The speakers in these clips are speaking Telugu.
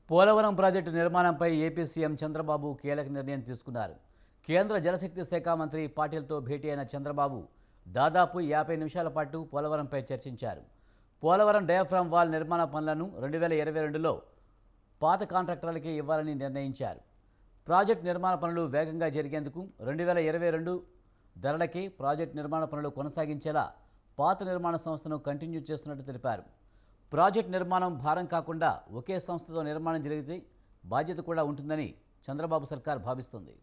పోలవరం ప్రాజెక్టు నిర్మాణంపై ఏపీ సీఎం చంద్రబాబు కీలక నిర్ణయం తీసుకున్నారు. కేంద్ర జలశక్తి శాఖ మంత్రి పాటిల్తో భేటీ అయిన చంద్రబాబు దాదాపు 50 నిమిషాల పాటు పోలవరంపై చర్చించారు. పోలవరం డయాఫ్రామ్ వాల్ నిర్మాణ పనులను 2022లో పాత కాంట్రాక్టర్లకే ఇవ్వాలని నిర్ణయించారు. ప్రాజెక్టు నిర్మాణ పనులు వేగంగా జరిగేందుకు 2022 ధరలకే ప్రాజెక్టు నిర్మాణ పనులు కొనసాగించేలా పాత నిర్మాణ సంస్థను కంటిన్యూ చేస్తున్నట్టు తెలిపారు. ప్రాజెక్టు నిర్మాణం భారం కాకుండా ఒకే సంస్థతో నిర్మాణం జరిగితే బాధ్యత కూడా ఉంటుందని చంద్రబాబు సర్కార్ భావిస్తుంది.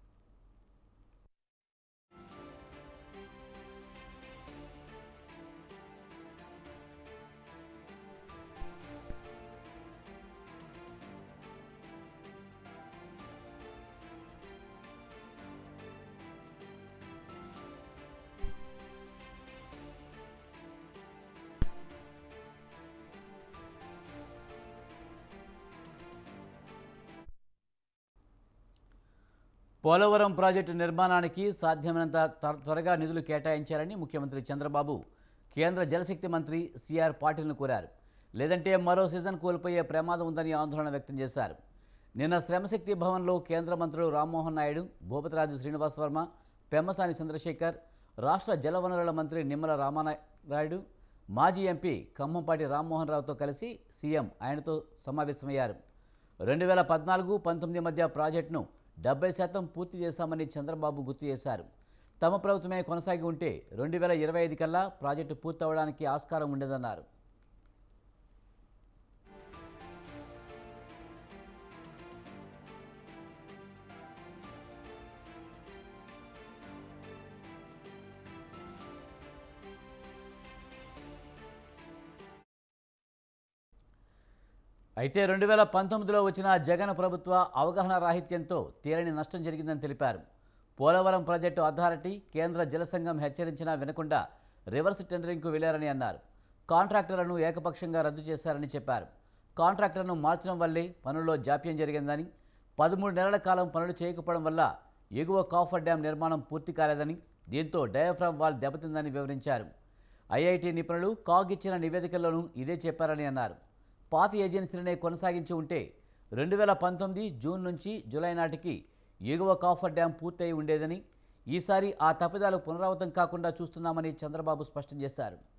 పోలవరం ప్రాజెక్టు నిర్మాణానికి సాధ్యమైనంత త్వరగా నిధులు కేటాయించాలని ముఖ్యమంత్రి చంద్రబాబు కేంద్ర జలశక్తి మంత్రి సిఆర్ పాటిల్ను కోరారు. లేదంటే మరో సీజన్ కోల్పోయే ప్రమాదం ఉందని ఆందోళన వ్యక్తం చేశారు. నిన్న శ్రమశక్తి భవన్లో కేంద్ర మంత్రులు రామ్మోహన్ నాయుడు, భూపతిరాజు శ్రీనివాసవర్మ, పెమ్మసాని చంద్రశేఖర్, రాష్ట్ర జలవనరుల మంత్రి నిమ్మల రామానాయుడు, మాజీ ఎంపీ ఖమ్మంపాటి రామ్మోహన్ రావుతో కలిసి సీఎం ఆయనతో సమావేశమయ్యారు. 2014-19 మధ్య ప్రాజెక్టును 70% పూర్తి చేశామని చంద్రబాబు గుర్తు చేశారు. తమ ప్రభుత్వమే కొనసాగి ఉంటే 2025 కల్లా ప్రాజెక్టు పూర్తవడానికి ఆస్కారం ఉండేదన్నారు. అయితే 2019లో వచ్చిన జగన్ ప్రభుత్వ అవగాహన రాహిత్యంతో తీరని నష్టం జరిగిందని తెలిపారు. పోలవరం ప్రాజెక్టు అథారిటీ, కేంద్ర జలసంఘం హెచ్చరించినా వినకుండా రివర్స్ టెండరింగ్కు వెళ్లారని అన్నారు. కాంట్రాక్టర్లను ఏకపక్షంగా రద్దు చేశారని చెప్పారు. కాంట్రాక్టర్లను మార్చడం వల్లే పనుల్లో జాప్యం జరిగిందని, 13 నెలల కాలం పనులు చేయకపోవడం వల్ల ఎగువ కాఫర్ డ్యాం నిర్మాణం పూర్తి కాలేదని, దీంతో డయాఫ్రామ్ వాల్ దెబ్బతిందని వివరించారు. ఐఐటీ నిపుణులు కాగ్ ఇచ్చిన నివేదికల్లోనూ ఇదే చెప్పారని అన్నారు. పాత ఏజెన్సీలనే కొనసాగించి ఉంటే 2019 జూన్ నుంచి జూలై నాటికి ఎగువ కాఫర్ డ్యాం పూర్తయి ఉండేదని, ఈసారి ఆ తప్పిదాలు పునరావృతం కాకుండా చూస్తున్నామని చంద్రబాబు స్పష్టం చేశారు.